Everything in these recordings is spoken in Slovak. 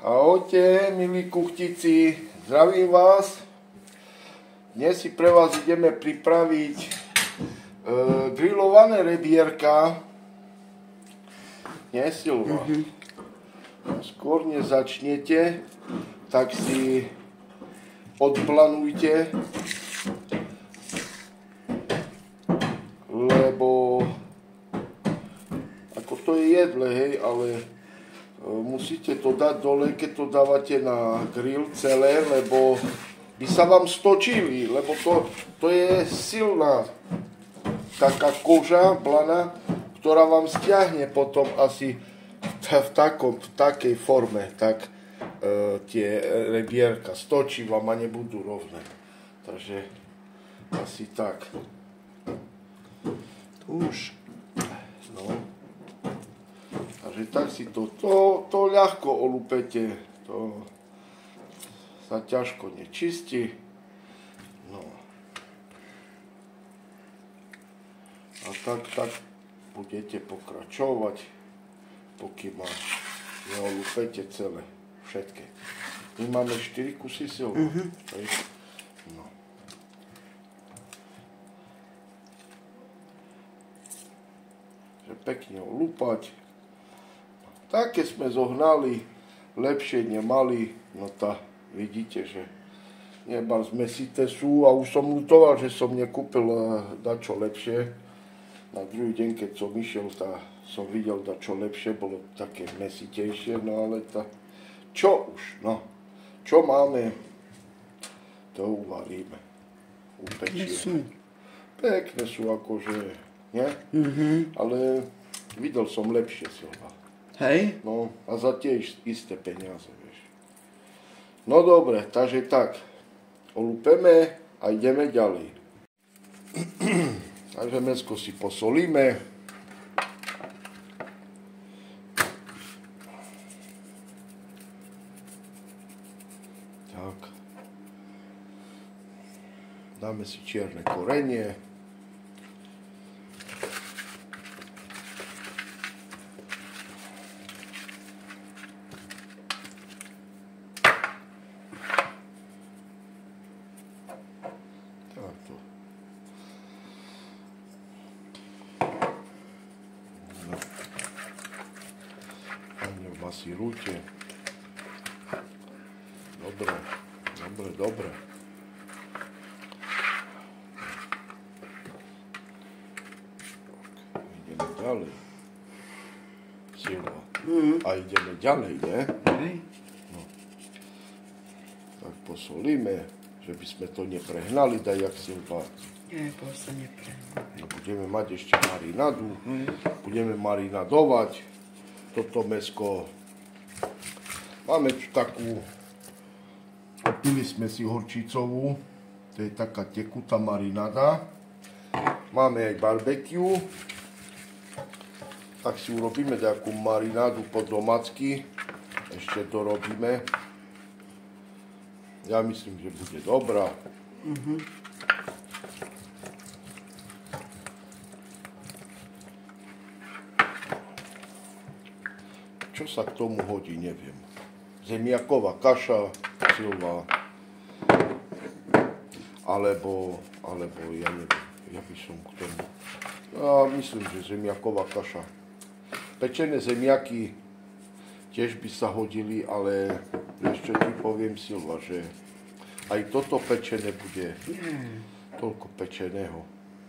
Ahojte, milí kuchtici, zdravím vás. Dnes si pre vás ideme pripraviť grillované rebierka. Nie, Silva? Skôr než začnete, tak si odplanujte, lebo ako to je jedle, hej, ale musíte to dať dole, keď to dávate na grill celé, lebo by sa vám stočili, lebo to je silná taká koža, blana, ktorá vám stiahne potom asi v takej forme, tak tie rebierka stočí vám a nebudú rovné. Takže asi tak. Už. No. Takže tak si to ľahko olúpete, to sa ťažko nečistí. No. A tak budete pokračovať, pokým ma neolúpete celé, všetky. My máme 4 kusy silva. No. Že pekne olúpať. Tak, keď sme zohnali, lepšie nemali, no tá, vidíte, že neba zmesité sú a už som ľutoval, že som nekúpil dačo lepšie. Na druhý deň, keď som išiel, som videl dačo lepšie, bolo také mesitejšie, no ale čo už, no, čo máme, to uvaríme, upečieme. Pekné sú akože, nie? Ale videl som lepšie silva. Hej? No, a za tie isté peniaze, vieš. No dobre, takže tak, olúpeme a ideme ďalej. Takže mäsko si posolíme. Tak. Dáme si čierne korenie. Masírujte. Dobre. Ideme ďalej. Silva. A ideme ďalej, ne? No. Tak posolíme, že by sme to neprehnali, daj jak Silva. Nie, sa neprehnali. No, budeme mať ešte marinádu. Budeme marinadovať toto mäsko. Máme tu takú, kúpili sme si horčicovú, to je taká tekutá marináda. Máme aj barbecue, tak si urobíme takú marinádu po domácky, ešte dorobíme. Ja myslím, že bude dobrá. Čo sa k tomu hodí, neviem. Zemiaková kaša, Silva, alebo ja neviem, ja by som k tomu. Ja myslím, že zemiaková kaša. Pečené zemiaky tiež by sa hodili, ale vieš čo ti poviem, Silva, že aj toto pečené bude toľko pečeného.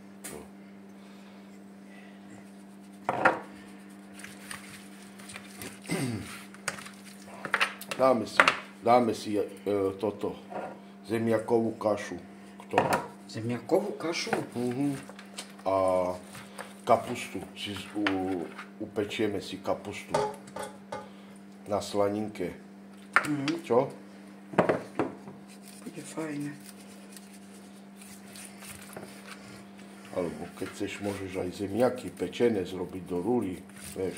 Dáme si toto, zemiakovú kašu k tomu. Zemiakovú kašu? A kapustu, upečieme si kapustu na slaninke. Čo? Bude fajné. Alebo keď chceš, môžeš aj zemiaky pečené zrobiť do rúry, vieš.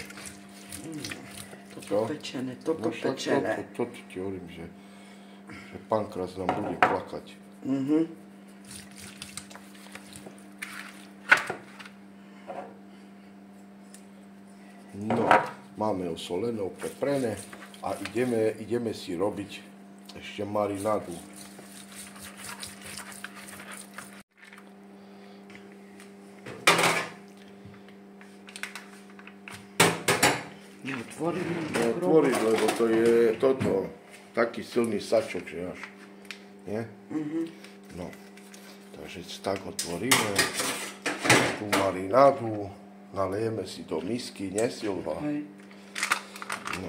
Toto pečené, toto pečené. Toto ti hovorím, že Pankras nám bude plakať. No, máme osolené, opeprené a ideme si robiť ešte marinádu. Neotvoriť, lebo to je toto, taký silný sačok, že až, nie? No, takže tak otvoríme tú marinádu, nalejeme si do misky, nie Silva? No.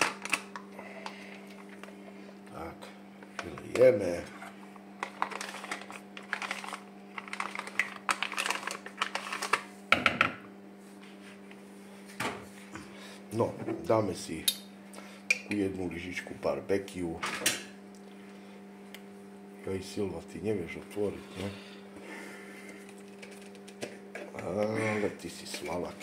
Tak, vylijeme. No, dáme si jednu lyžičku barbekiu. Joj, Silva, ty nevieš otvoriť, ne? Ale ty si svalak.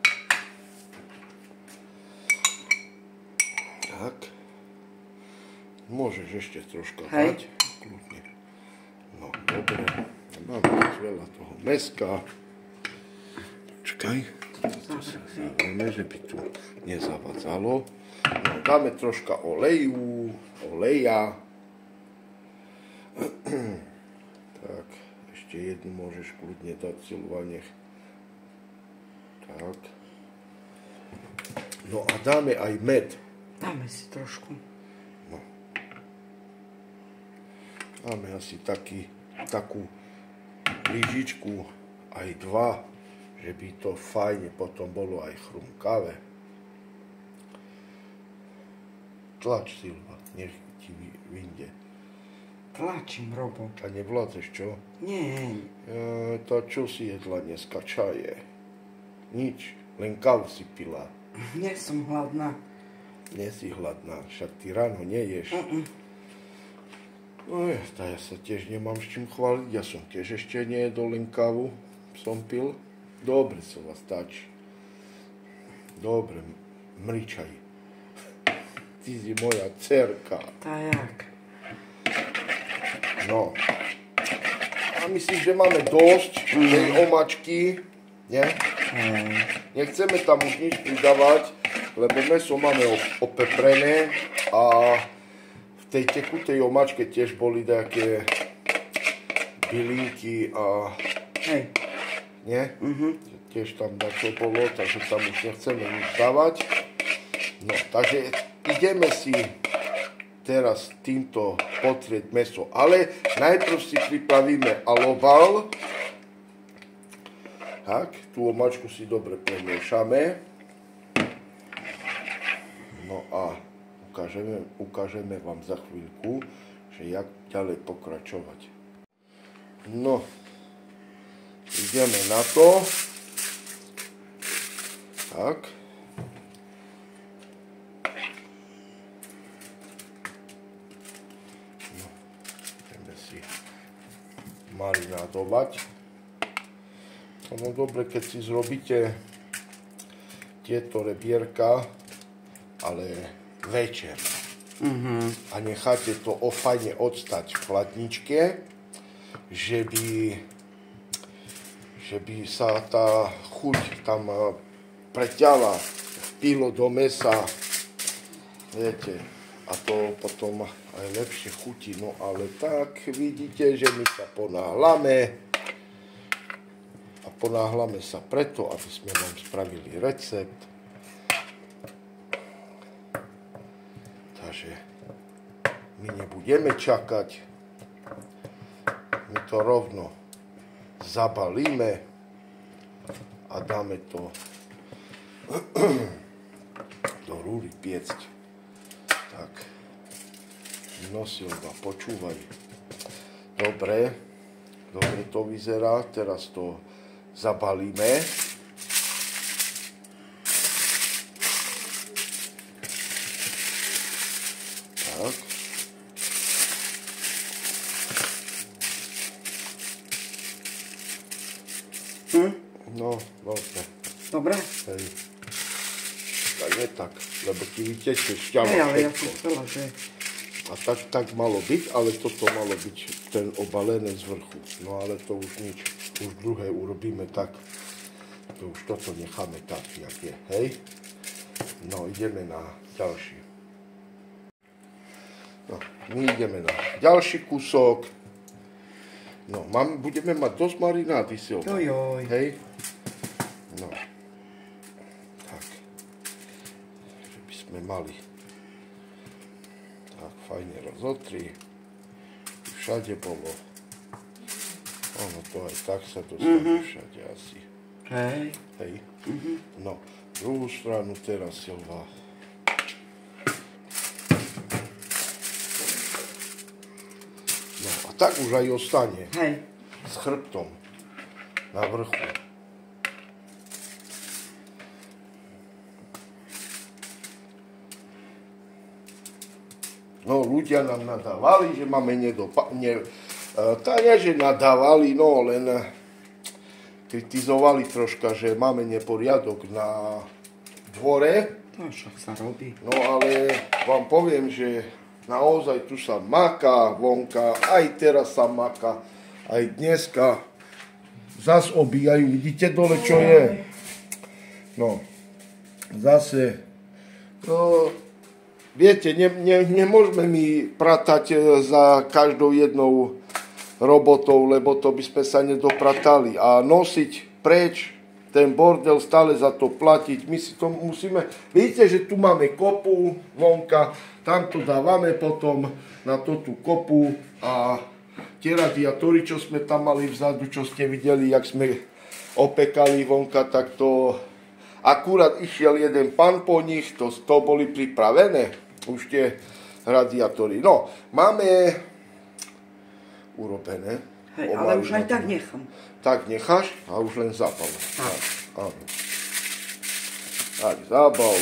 Tak. Môžeš ešte troška dať. Kľudne. No, dobre. Máme veľa toho mäska. Počkaj. To sa zároveň, že by tu nezavadzalo. No, dáme troška oleja. Tak, ešte jednu môžeš kľudne dať, Silva, nech. Tak. No a dáme aj med. Dáme si trošku. No. Dáme asi takú lyžičku, aj dva, že by to fajne potom bolo aj chrumkavé. Tlač, Silva, nech ti vyjde. Tlačím, Robo. A nevládzeš, čo? Nie. To čo si jedla dneska, čaje? Nič, len kávu si pila. Nie som hladná. Nie si hladná, však ty ráno neješ. No ja sa tiež nemám s čím chváliť, ja som tiež ešte nejedol, len kávu som pil. Dobre sa vás stačí. Dobre, mričaj. Ty si moja dcerka. Tak. No. A myslím, že máme dosť tej omačky, nie? Nechceme tam už nič pridávať, lebo mäso máme opeprené a v tej tekutej omačke tiež boli nejaké bylinky a... Hej. Nie? Tiež tam dačo bolo, takže tam už nechceme nič dávať. No, takže ideme si teraz týmto potrieť mäso, ale najprv si pripravíme aloval. Tak, tú omačku si dobre premiešame. No a ukážeme vám za chvíľku, že jak ďalej pokračovať. No, ideme na to. Tak. No, ideme si marinádovať. No dobre, keď si zrobíte tieto rebierka, ale večer. A necháte to fajne odstať v chladničke, že by sa tá chuť tam preťala, vpilo do mäsa, viete, a to potom aj lepšie chutí. No ale tak vidíte, že my sa ponáhľame a ponáhľame sa preto, aby sme vám spravili recept. Takže my nebudeme čakať, my to rovno zabalíme a dáme to do rúry piecť. Tak, no Silva, počúvaj. Dobre to vyzerá, teraz to zabalíme. Tak. No, dobre. Dobre? Hej. Tak nie tak, lebo ti vyteče šťava všetko. Ale ja som chcela, že... A tak malo byť, ale toto malo byť ten obalené z vrchu. No ale to už nič. Už druhé urobíme tak. To už toto necháme tak, jak je. Hej? No, ideme na ďalší. No, my ideme na ďalší kúsok. No, budeme mať dosť marinády, Silva. Jojoj. Hej. No. Tak. Že by sme mali. Tak, fajne rozotri. Všade bolo. Ono to aj tak sa dostane všade asi. Hej. Hej. No, druhú stranu teraz, Silva. No, a tak už aj ostane. Hej. S chrbtom. Na vrchu. No, ľudia nám nadávali, že máme že nadávali, no len kritizovali troška, že máme neporiadok na dvore. To však sa robí. No ale vám poviem, že naozaj tu sa maká vonka, aj teraz sa maká, aj dneska zas obíjajú, vidíte dole čo je? No, zase, no, viete, nemôžeme my pratať za každou jednou robotou, lebo to by sme sa nedopratali. A nosiť preč ten bordel, stále za to platiť. My si to musíme... Vidíte, že tu máme kopu vonka, tam to dávame potom na tú kopu a tie radiátory, čo sme tam mali vzadu, čo ste videli, jak sme opekali vonka, tak to... Akurát išiel jeden pán po nich, to boli pripravené už tie radiátory. No, máme urobené. Hej, ale už aj tak nechám. Tak necháš a už len zábal. Tak, áno. Tak, zábal.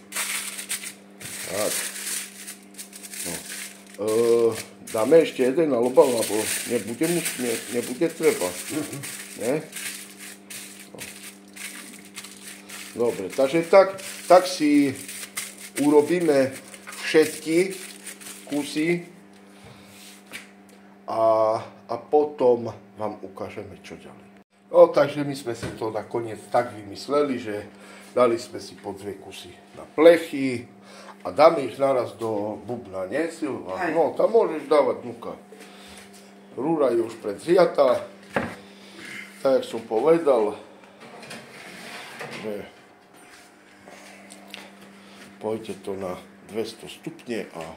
Tak. No. Dáme ešte jeden alebo nebude treba. Nie? Dobre, takže tak si urobíme všetky kusy a potom vám ukážeme, čo ďalej. No, takže my sme si to nakoniec tak vymysleli, že dali sme si po 2 kusy na plechy a dáme ich naraz do bubna, nie, Silva? No, tam môžeš dávať, nuka. Rúra je už predzriatá, tak, jak som povedal, že pôjde to na 200 stupne a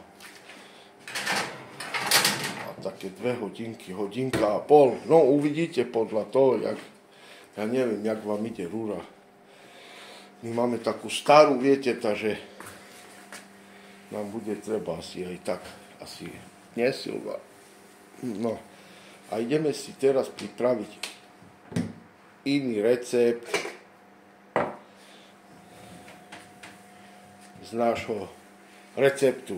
také 2 hodinky, hodinka a pol. No, uvidíte podľa toho, ja neviem, jak vám ide rúra. My máme takú starú, viete, takže nám bude treba asi aj tak, asi nie, Silva. No, a ideme si teraz pripraviť iný recept z nášho receptu.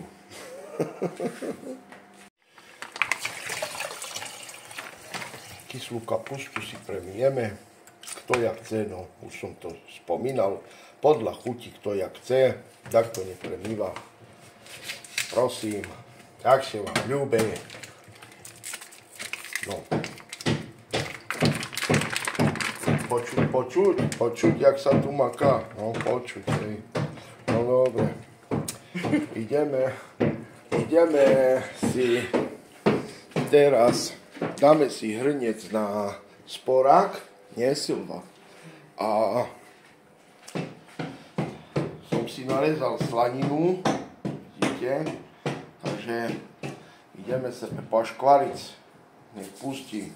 Kyslú kapustu si premijeme, kto jak chce, no už som to spomínal, podľa chuti, kto jak chce, tak to nepremýva. Prosím, tak sa vám ľúbe. No. Počuť, jak sa tu maká, no počuť, hej. No dobre, ideme si teraz, dáme si hrniec na sporák, nie, Silva. A som si narezal slaninu, vidíte, takže ideme sa poškvariť, nech pustí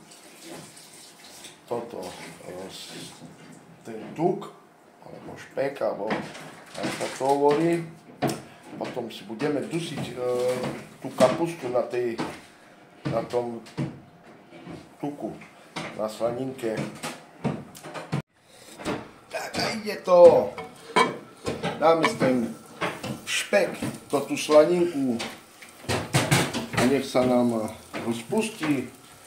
toto, ten tuk, alebo špek, alebo tak sa to hovorí. Potom si budeme dusiť tú kapustu na tom tuku, na slaninke. Tak a ide to. Dáme ten špek do tú slaninku a nech sa nám rozpustí.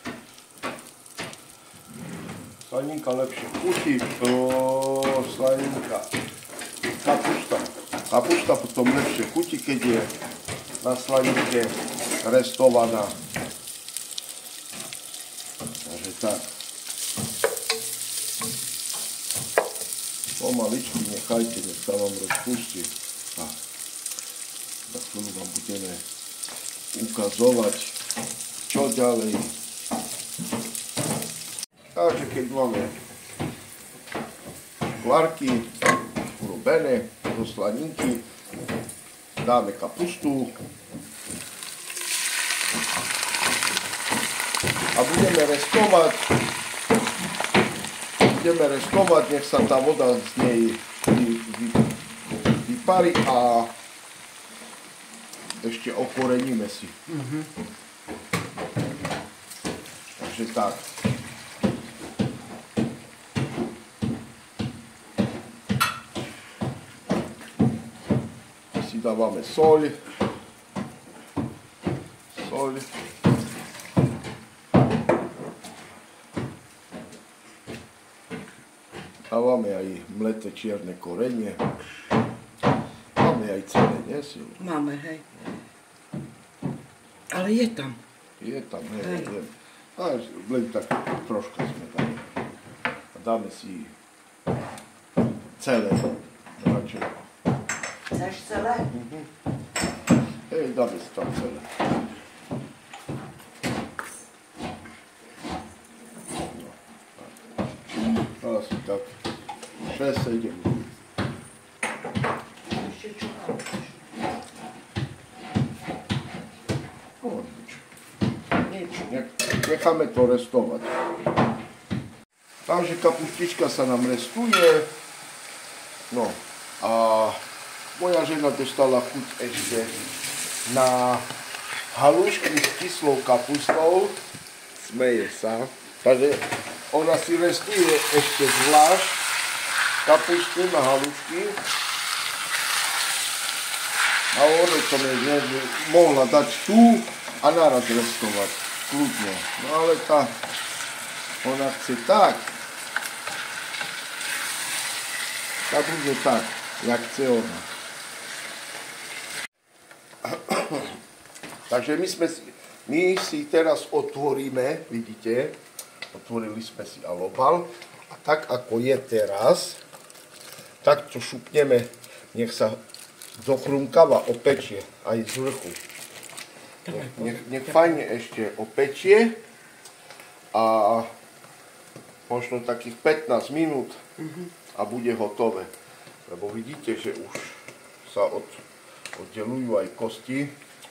Slaninka lepšie chutí, slaninka, kapusta potom lepšie chutí, keď je na slaninke restovaná. Takže tak. Pomaličky nechajte, nech sa vám rozpustí. A za chvíľu vám budeme ukazovať, čo ďalej. Takže keď máme škvárky urobené zo slaninky, dáme kapustu a budeme restovať, nech sa tá voda z nej vyparí a ešte okoreníme si. Takže tak. Si dávame soľ. Dávame aj mleté čierne korenie. Máme aj celé, nie Silu? Máme, hej. Ale je tam. Je tam, hej. A len tak troška sme dali. A dáme si celé. Radšej. Chceš celé? Hej, dáme si tam celé. No, asi tak 6-7. Ešte čo tam? Necháme to restovať. Takže kapustička sa nám restuje. No a moja žena dostala chuť ešte na halušky s kyslou kapustou. Smeje sa. Takže ona si restuje ešte zvlášť kapustu na halušky. A ono to mohla dať tu a naraz restovať. Kľudne. No ale tá, ona chce tak. Tak bude tak, jak chce ona. Takže my si teraz otvoríme, vidíte, otvorili sme si alobal a tak ako je teraz, tak to šupneme, nech sa dochrumkáva, opečie aj z vrchu. Nech fajne ešte opečie a možno takých 15 minút a bude hotové. Lebo vidíte, že už sa oddelujú aj kosti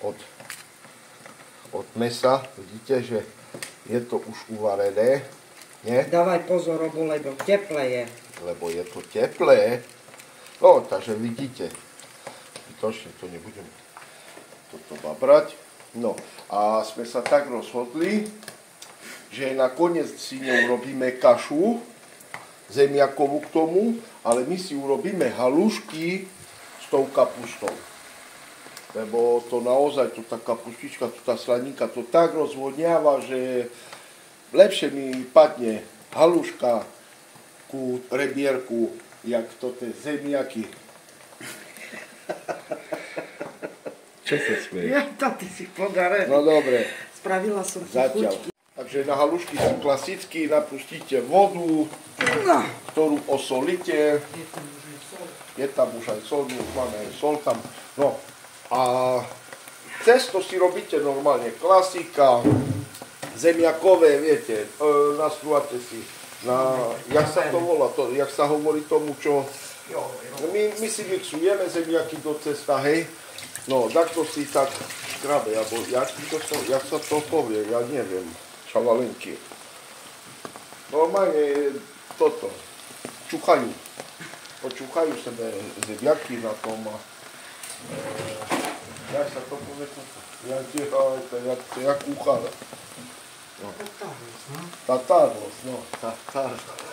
od mesa. Vidíte, že je to už uvarené. Nie? Dávaj pozor, lebo teplé je. Lebo je to teplé. No, takže vidíte. Točne to nebudem toto babrať. No a sme sa tak rozhodli, že nakoniec si neurobíme kašu zemiakovú k tomu, ale my si urobíme halušky s tou kapustou. Lebo to naozaj, tá kapustička, tá slaninka, to tak rozvodňáva, že lepšie mi padne haluška ku rebierku, jak to tie zemiaky. Čo sa smieje? Ja, to ty si podarený. No dobre. Spravila som si Zatiaľ. chuťky. Takže na halušky sú klasicky, napustíte vodu, ktorú osolíte. Je tam už aj sol, máme aj sol tam. No a cesto si robíte normálne, klasika, zemiakové, viete, nastrúvate si na, jak sa to volá, jak sa hovorí tomu, čo... My si mixujeme zemiaky do cesta, hej. No, takto si tak škrabe, alebo jak sa to povie, ja neviem, čavalinky. Normálne toto, čuchajú. Počuchajú sebe zemiaky na tom a... Jak sa to povie toto? Jak kuchára. No. Tatárlos, no. Tatárlos.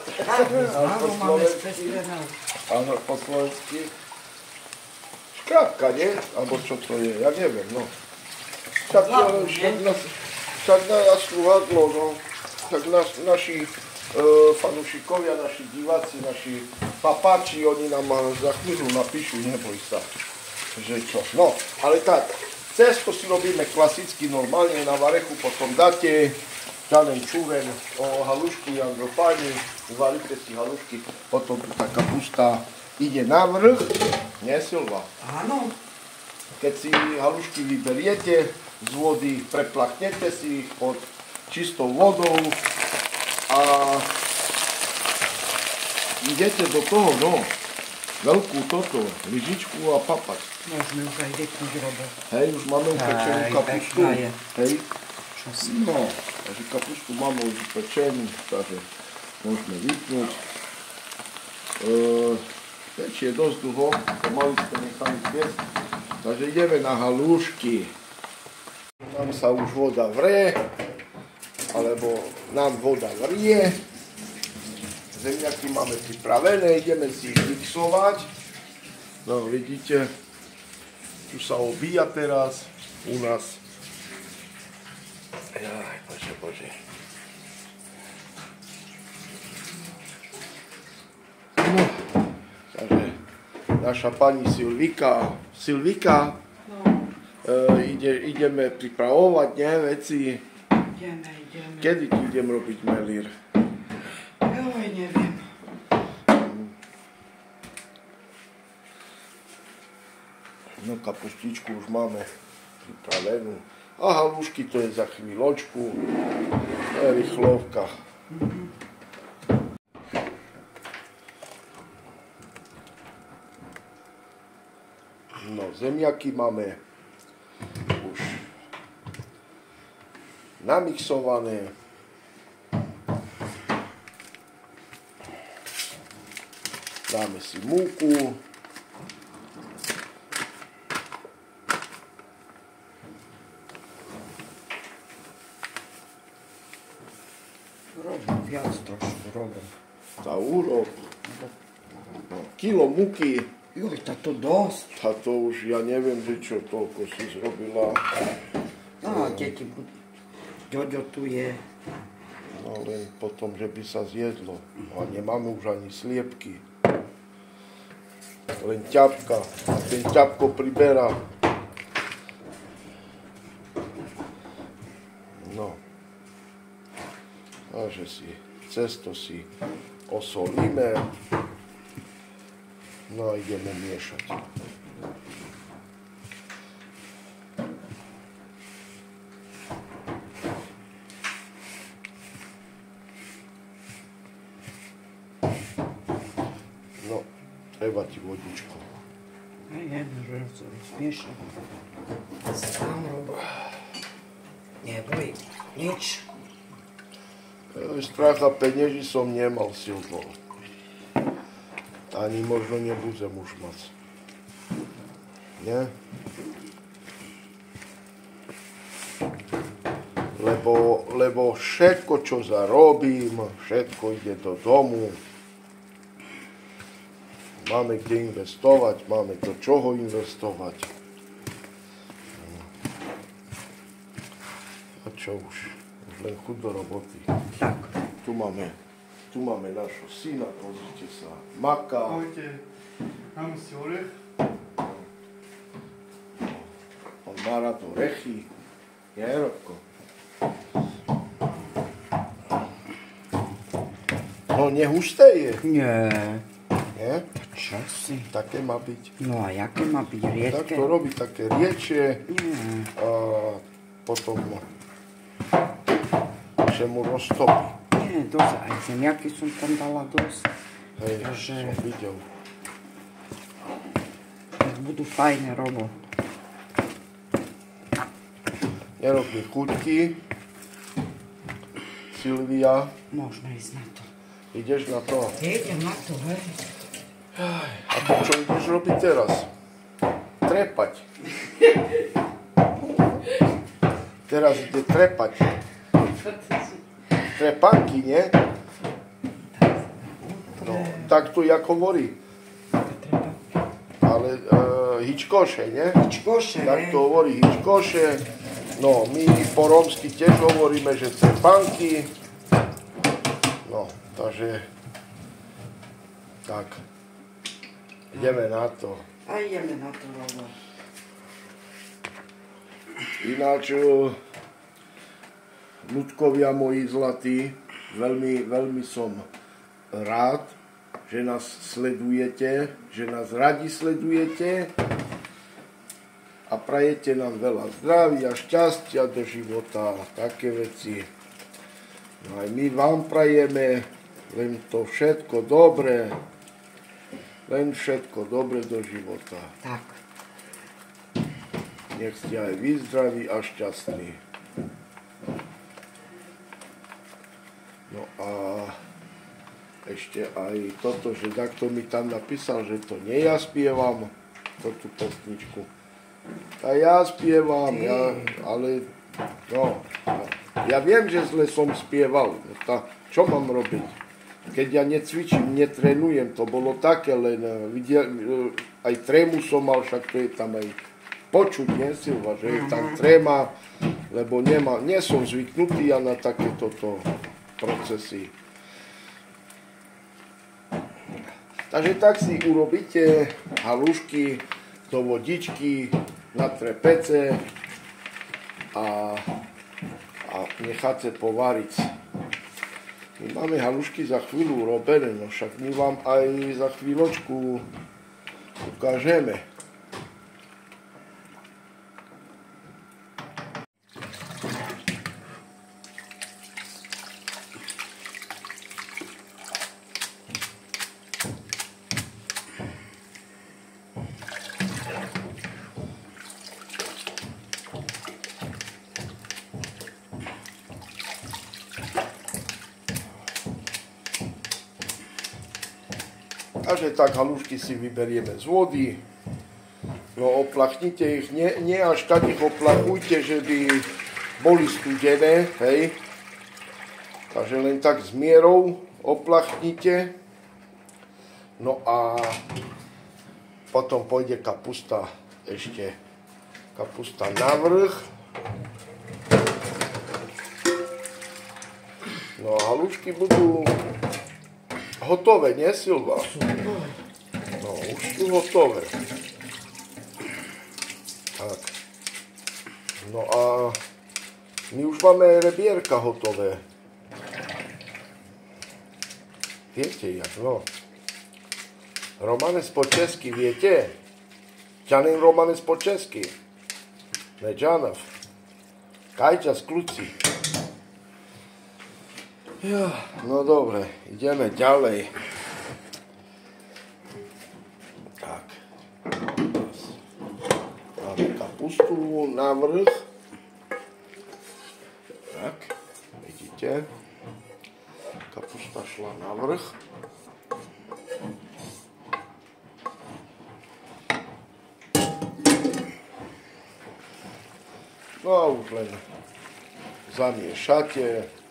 Áno, po slovensky. Škrátka, nie? Alebo čo to je, ja neviem, no. Však nás sluhadlo, no. Tak naši fanúšikovia, naši diváci, naši papáči, oni nám za chvíľu napíšu, neboj sa, že čo. No, ale tak, cesto si robíme klasicky, normálne na varechu, potom dáte žaden čúren, halušku, jandropáni, uvaríte si halušky, potom tu tá kapusta ide na vrch, nie Silva? Áno. keď si halušky vyberiete z vody, preplachnete si ich pod čistou vodou a idete do toho, no, veľkú toto, lyžičku a papať. Môžeme už aj vypnúť, Robo. Hej, už máme upečenú kapustu. Hej. Čo si? No, takže kapustu máme už upečenú, takže môžeme vypnúť. Peč je dosť dlho, pomaly ste nechali piesť. Takže ideme na halušky. Nám sa už voda vrie, alebo nám voda vrie. Zemiaky máme pripravené, ideme si ich mixovať. No vidíte, tu sa obíja teraz u nás. Jaj, bože. No, takže naša pani Silvika, ideme pripravovať, nie, veci. Ideme. Kedy ti idem robiť melír? Joj, neviem. No, kapustičku už máme pripravenú. A halušky to je za chvíľočku. To je rýchlovka. No, zemiaky máme už namixované. Dáme si múku. Robím viac trošku, robím. Za úrok. No, kilo múky. Joj, táto dosť. A to už ja neviem, že čo toľko si zrobila. No, deti budú. Ďoďo tu je. No len potom, že by sa zjedlo. A nemáme už ani sliepky. Len ťapka. A ten ťapko priberá. No. Takže si cesto si osolíme. No a ideme miešať. No, treba ti vodičku. Jedno, že to rozmiešam. Sám Robo. Neboj, nič. Strach a penieži som nemal, Silvo. Ani možno nebudem už mať. Nie? Lebo všetko, čo zarobím, všetko ide do domu. Máme kde investovať, máme do čoho investovať. A čo už? Už len chuť do roboty. Tak. Tu máme našho syna, pozrite sa, Maka. Ahojte, mám si orech. On má rád orechy. Nie, Robko? No, nehusté je. Nie. Nie? Čo si? Také má byť. No a jaké má byť riedke? Tak to robí také riečie. Nie. A potom, že mu roztopí. Nie, dosť. Aj zemiaky som tam dala dosť. Hej, Takže som videl. budú fajné, Robo. Nerob mi chuťky. Silvia, Môžeme ísť na to. ideš na to. Idem na to, hej. A to čo ideš robiť teraz? Trepať. Teraz ide trepať. Trepanky, nie? No, tak to jak hovorí. Ale hičkoše, nie? Čkoše, Tak to hovorí hičkoše. No, my po rómsky tiež hovoríme, že trepanky. No, takže... Tak. Ideme na to. A ideme na to, Robo. Ináč, ľudkovia moji zlatí, veľmi som rád, že nás sledujete, že nás radi sledujete a prajete nám veľa zdravia, šťastia do života, také veci. No aj my vám prajeme len to všetko dobré, len všetko dobré do života. Tak. Nech ste aj vy zdraví a šťastní. No a ešte aj toto, že takto mi tam napísal, že to nie ja spievam, tú pesničku. A ja spievam, ale no, ja viem, že zle som spieval. Čo mám robiť? Keď ja necvičím, netrenujem, to bolo také, len aj trému som mal, však to je tam aj počuť, nie Silva, že je tam tréma, lebo nie som zvyknutý ja na takéto procesy. Takže tak si urobíte halušky do vodičky na trepece a necháte povariť. My máme halušky za chvíľu urobené, no však my vám aj za chvíľočku ukážeme. Takže tak halušky si vyberieme z vody, no oplachnite ich, nie až tak ich oplachujte, že by boli studené, hej. Takže len tak s mierou oplachnite, no a potom pôjde kapusta ešte, kapusta navrch. No a halušky budú hotové, nie Silva? No, už sú hotové. Tak. No a my už máme rebierka hotové. Viete jak, no. Romanec po česky, viete? Ťanen romanec po česky. Medžanov. Kajčas kluci. Ja, no dobre, ideme ďalej. Tak. Máme kapustu na vrch. Tak, vidíte. Kapusta šla na vrch. No a už len zamiešate.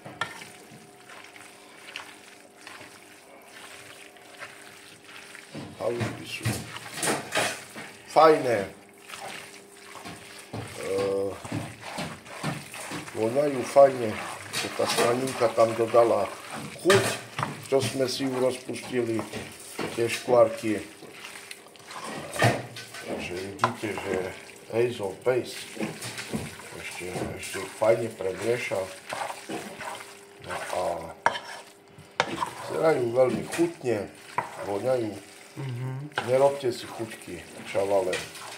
Halušky sú fajné. Voňajú fajne, že tá slaninka tam dodala chuť, čo sme si ju rozpustili, tie škvárky. Takže vidíte, že Hazel Paste ešte fajne premiešal. No a zerajú veľmi chutne, voňajú. Nerobte si chuťky, čavale.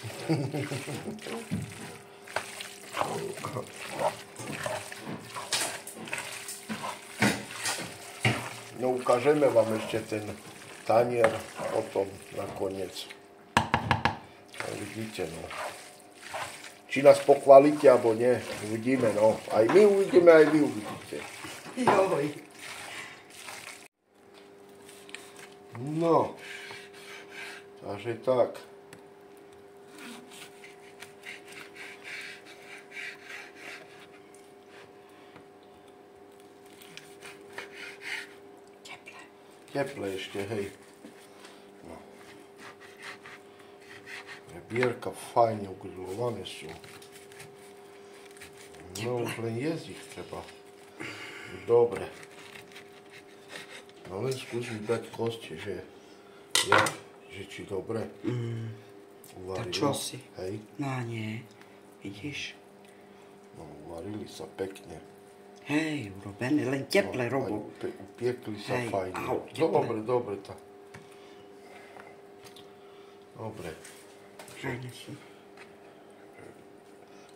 No ukážeme vám ešte ten tanier potom nakoniec. Vidíte, no. Či nás pochválite, alebo nie, uvidíme, no. Aj my uvidíme, aj vy uvidíte. Joj. No. Takže tak. Teplé ešte, hej. No. Rebierka fajne ugrilované sú. No už len jesť ich treba. Dobre. No len skús mi dať kosti, že či dobre uvarili. Tak čo si? Hej. No nie, vidíš? No uvarili sa pekne. Hej, urobené, len teple robú. Upiekli sa hej, fajne. Au, teple. Dobre. Dobre. Fajne sú.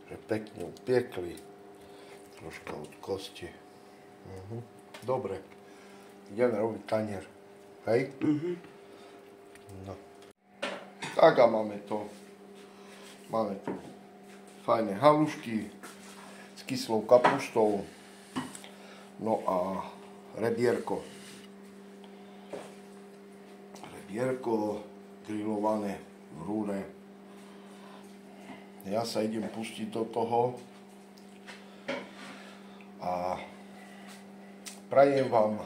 že pekne upiekli. Troška od kosti. Dobre. Ideme robiť tanier. Hej? No. Tak a máme to. Máme tu fajné halušky s kyslou kapustou. No a rebierko. Rebierko grillované v rúre. Ja sa idem pustiť do toho a prajem vám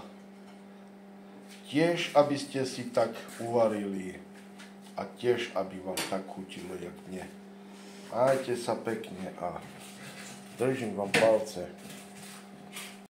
tiež, aby ste si tak uvarili a tiež, aby vám tak chutilo, jak mne. Majte sa pekne a držím vám palce.